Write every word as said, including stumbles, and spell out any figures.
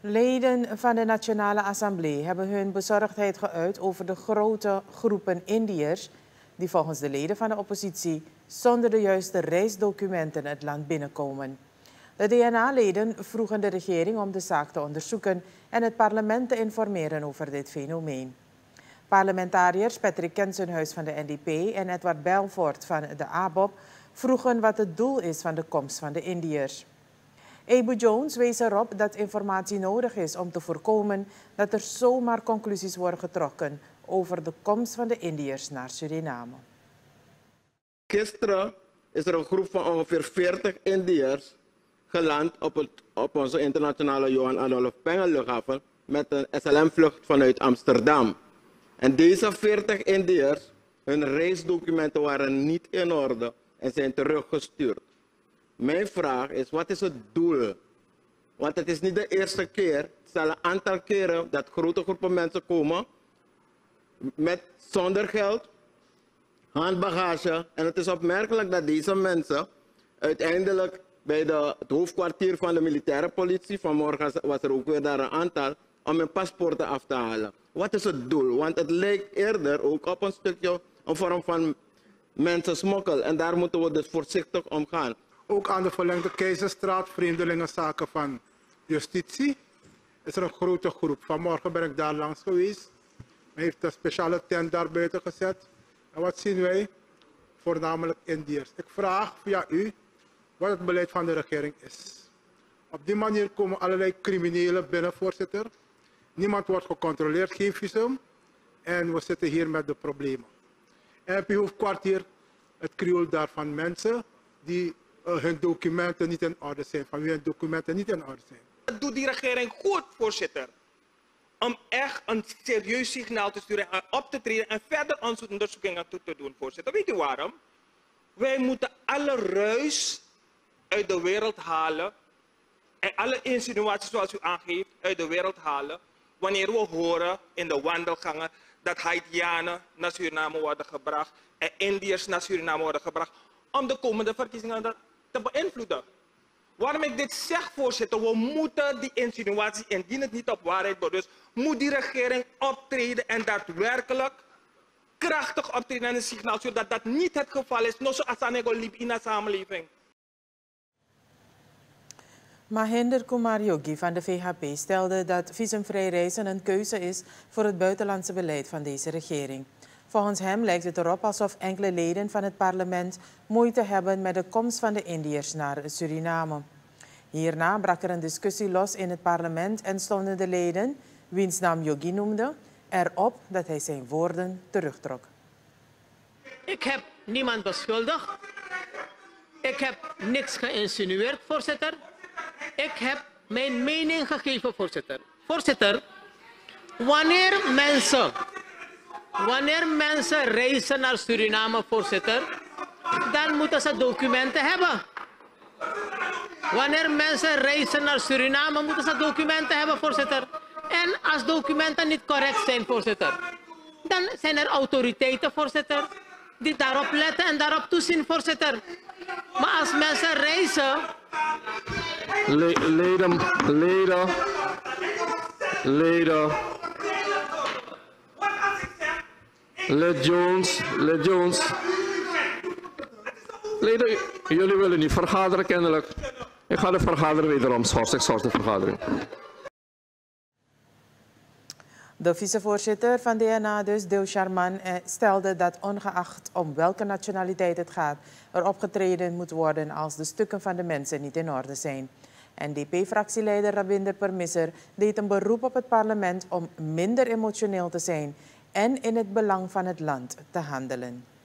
Leden van de Nationale Assemblée hebben hun bezorgdheid geuit over de grote groepen Indiërs die volgens de leden van de oppositie zonder de juiste reisdocumenten het land binnenkomen. De D N A-leden vroegen de regering om de zaak te onderzoeken en het parlement te informeren over dit fenomeen. Parlementariërs Patrick Kensenhuis van de N D P en Edward Belfort van de A B O P vroegen wat het doel is van de komst van de Indiërs. Abu Jones wees erop dat informatie nodig is om te voorkomen dat er zomaar conclusies worden getrokken over de komst van de Indiërs naar Suriname. Gisteren is er een groep van ongeveer veertig Indiërs geland op, het, op onze internationale Johan Adolf Pengel luchthaven met een S L M-vlucht vanuit Amsterdam. En deze veertig Indiërs, hun reisdocumenten waren niet in orde en zijn teruggestuurd. Mijn vraag is, wat is het doel? Want het is niet de eerste keer, het is al een aantal keren dat grote groepen mensen komen met zonder geld, handbagage. En het is opmerkelijk dat deze mensen uiteindelijk bij de, het hoofdkwartier van de militaire politie, vanmorgen was er ook weer daar een aantal, om hun paspoorten af te halen. Wat is het doel? Want het lijkt eerder ook op een stukje een vorm van mensensmokkel. En daar moeten we dus voorzichtig omgaan. Ook aan de verlengde Keizerstraat, vreemdelingenzaken van justitie, is er een grote groep. Vanmorgen ben ik daar langs geweest. Men heeft een speciale tent daar buiten gezet. En wat zien wij? Voornamelijk Indiërs. Ik vraag via u wat het beleid van de regering is. Op die manier komen allerlei criminelen binnen, voorzitter. Niemand wordt gecontroleerd, geen visum. En we zitten hier met de problemen. En op je hoofdkwartier het krioel daar van mensen die uh, hun documenten niet in orde zijn. Van wie hun documenten niet in orde zijn. Dat doet die regering goed, voorzitter. Om echt een serieus signaal te sturen en op te treden en verder onderzoekingen toe te doen, voorzitter. Weet u waarom? Wij moeten alle ruis uit de wereld halen en alle insinuaties zoals u aangeeft uit de wereld halen wanneer we horen in de wandelgangen dat Haitianen naar Suriname worden gebracht en Indiërs naar Suriname worden gebracht om de komende verkiezingen te beïnvloeden. Waarom ik dit zeg, voorzitter, we moeten die insinuatie, indien het niet op waarheid berust, moet die regering optreden en daadwerkelijk krachtig optreden en een signaal, zodat dat niet het geval is, nog zoals Anego liep in de samenleving. Mahinder Kumar Yogi van de V H P stelde dat visumvrij reizen een keuze is voor het buitenlandse beleid van deze regering. Volgens hem lijkt het erop alsof enkele leden van het parlement moeite hebben met de komst van de Indiërs naar Suriname. Hierna brak er een discussie los in het parlement en stonden de leden, wiens naam Yogi noemde, erop dat hij zijn woorden terugtrok. Ik heb niemand beschuldigd. Ik heb niks geïnsinueerd, voorzitter. Ik heb mijn mening gegeven, voorzitter. Voorzitter, wanneer mensen, wanneer mensen reizen naar Suriname, voorzitter, dan moeten ze documenten hebben. Wanneer mensen reizen naar Suriname, moeten ze documenten hebben, voorzitter. En als documenten niet correct zijn, voorzitter, dan zijn er autoriteiten, voorzitter, die daarop letten en daarop toezien, voorzitter. Maar als mensen reizen... Le leden, leden, leden. Le Jones, Le Jones. Leden, jullie willen niet vergaderen kennelijk. Ik ga de vergadering wederom schorsen. Ik schors de vergadering. De vicevoorzitter van D N A, dus Deel Sharman, stelde dat ongeacht om welke nationaliteit het gaat, er opgetreden moet worden als de stukken van de mensen niet in orde zijn. N D P-fractieleider Rabinder Permisser deed een beroep op het parlement om minder emotioneel te zijn en in het belang van het land te handelen.